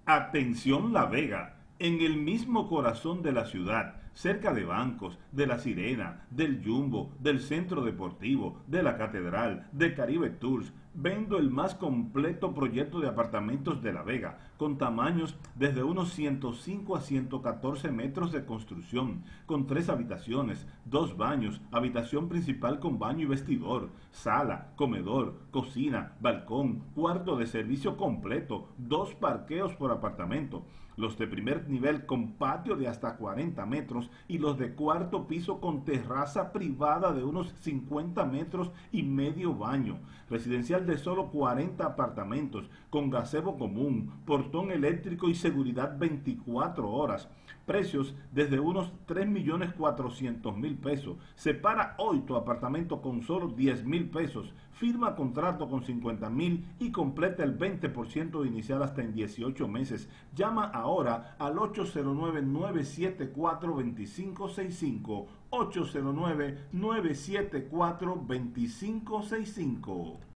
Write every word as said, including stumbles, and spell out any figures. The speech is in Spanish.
Atención La Vega, en el mismo corazón de la ciudad, cerca de bancos, de La Sirena, del Jumbo, del Centro Deportivo, de la Catedral, de Caribe Tours, vendo el más completo proyecto de apartamentos de La Vega, con tamaños desde unos ciento cinco a ciento catorce metros de construcción, con tres habitaciones, dos baños, habitación principal con baño y vestidor, sala, comedor, cocina, balcón, cuarto de servicio completo, dos parqueos por apartamento, los de primer nivel con patio de hasta cuarenta metros y los de cuarto piso con terraza privada de unos cincuenta metros y medio baño, residencial de solo cuarenta apartamentos, con gazebo común, portón eléctrico y seguridad veinticuatro horas, precios desde unos tres millones cuatrocientos mil pesos. Separa hoy tu apartamento con solo diez mil pesos, firma contrato con cincuenta mil y completa el veinte por ciento inicial hasta en dieciocho meses. Llama ahora al ocho cero nueve, nueve siete cuatro, dos cinco seis cinco, ocho cero nueve, nueve siete cuatro, dos cinco seis cinco.